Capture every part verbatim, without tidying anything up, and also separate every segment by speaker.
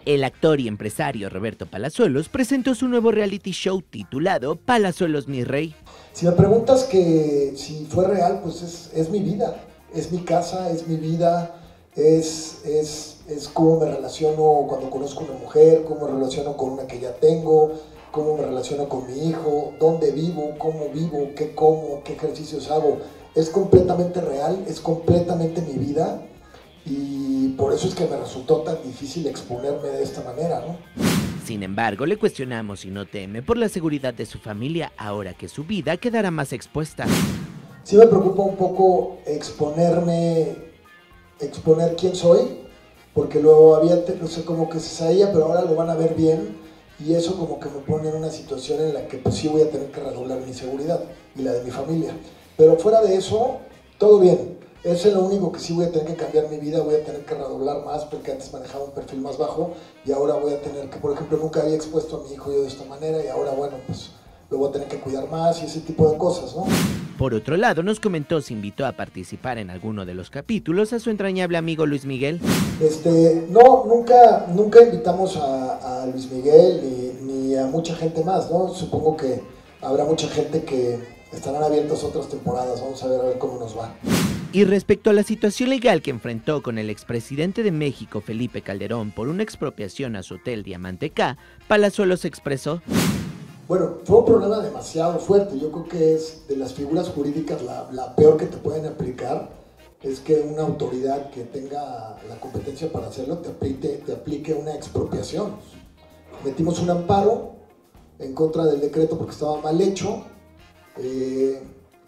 Speaker 1: El actor y empresario Roberto Palazuelos presentó su nuevo reality show titulado Palazuelos mi rey.
Speaker 2: Si me preguntas que si fue real, pues es, es mi vida, es mi casa, es mi vida, es, es, es cómo me relaciono cuando conozco una mujer, cómo me relaciono con una que ya tengo, cómo me relaciono con mi hijo, dónde vivo, cómo vivo, qué como, qué ejercicios hago. Es completamente real, es completamente mi vida. Y por eso es que me resultó tan difícil exponerme de esta manera, ¿no?
Speaker 1: Sin embargo, le cuestionamos si no teme por la seguridad de su familia ahora que su vida quedará más expuesta.
Speaker 2: Sí me preocupa un poco exponerme, exponer quién soy, porque luego había, no sé, como que se sabía, pero ahora lo van a ver bien, y eso como que me pone en una situación en la que pues sí voy a tener que redoblar mi seguridad y la de mi familia. Pero fuera de eso, todo bien. Eso es lo único que sí voy a tener que cambiar mi vida, voy a tener que redoblar más porque antes manejaba un perfil más bajo y ahora voy a tener que, por ejemplo, nunca había expuesto a mi hijo yo de esta manera y ahora, bueno, pues lo voy a tener que cuidar más y ese tipo de cosas, ¿no?
Speaker 1: Por otro lado, nos comentó si invitó a participar en alguno de los capítulos a su entrañable amigo Luis Miguel.
Speaker 2: Este, no, nunca, nunca invitamos a, a Luis Miguel ni, ni a mucha gente más, ¿no? Supongo que habrá mucha gente que estarán abiertas otras temporadas, vamos a ver a ver cómo nos va.
Speaker 1: Y respecto a la situación legal que enfrentó con el expresidente de México, Felipe Calderón, por una expropiación a su hotel Diamante K, Palazuelos expresó:
Speaker 2: bueno, fue un problema demasiado fuerte. Yo creo que es de las figuras jurídicas la, la peor que te pueden aplicar, es que una autoridad que tenga la competencia para hacerlo te aplique, te aplique una expropiación. Metimos un amparo en contra del decreto porque estaba mal hecho eh,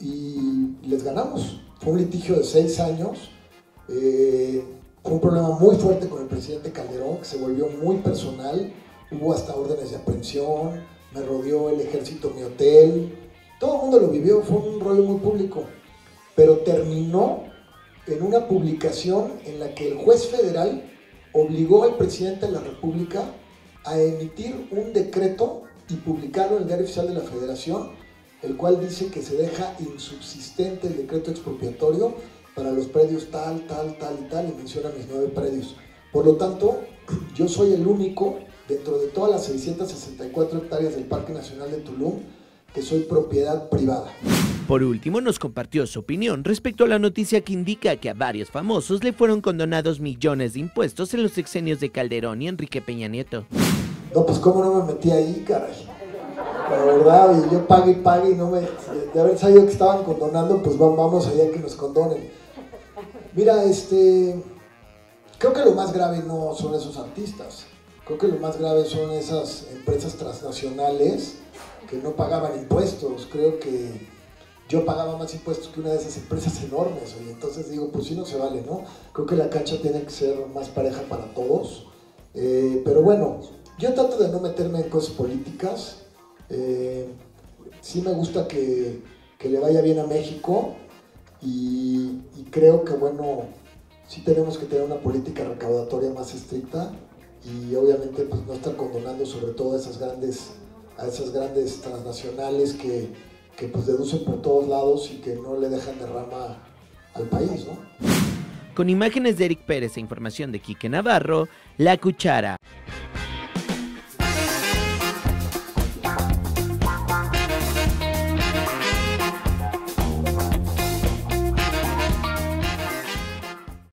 Speaker 2: y les ganamos. Fue un litigio de seis años, eh, fue un problema muy fuerte con el presidente Calderón, que se volvió muy personal, hubo hasta órdenes de aprehensión, me rodeó el ejército mi hotel, todo el mundo lo vivió, fue un rollo muy público, pero terminó en una publicación en la que el juez federal obligó al presidente de la República a emitir un decreto y publicarlo en el Diario Oficial de la Federación, el cual dice que se deja insubsistente el decreto expropiatorio para los predios tal, tal, tal y tal, y menciona mis nueve predios. Por lo tanto, yo soy el único, dentro de todas las seiscientas sesenta y cuatro hectáreas del Parque Nacional de Tulum, que soy propiedad privada.
Speaker 1: Por último, nos compartió su opinión respecto a la noticia que indica que a varios famosos le fueron condonados millones de impuestos en los sexenios de Calderón y Enrique Peña Nieto.
Speaker 2: No, pues cómo no me metí ahí, caray. La verdad, y yo pague y pague y no me... De haber sabido que estaban condonando, pues vamos allá que nos condonen. Mira, este... creo que lo más grave no son esos artistas. Creo que lo más grave son esas empresas transnacionales que no pagaban impuestos. Creo que yo pagaba más impuestos que una de esas empresas enormes. Y entonces digo, pues sí no se vale, ¿no? Creo que la cancha tiene que ser más pareja para todos. Eh, pero bueno, yo trato de no meterme en cosas políticas. Eh, sí me gusta que, que le vaya bien a México y, y creo que bueno, sí tenemos que tener una política recaudatoria más estricta y obviamente pues no estar condonando sobre todo a esas grandes, a esas grandes transnacionales que, que pues deducen por todos lados y que no le dejan derrama al país, ¿no?
Speaker 1: Con imágenes de Eric Pérez e información de Quique Navarro, La Cuchara.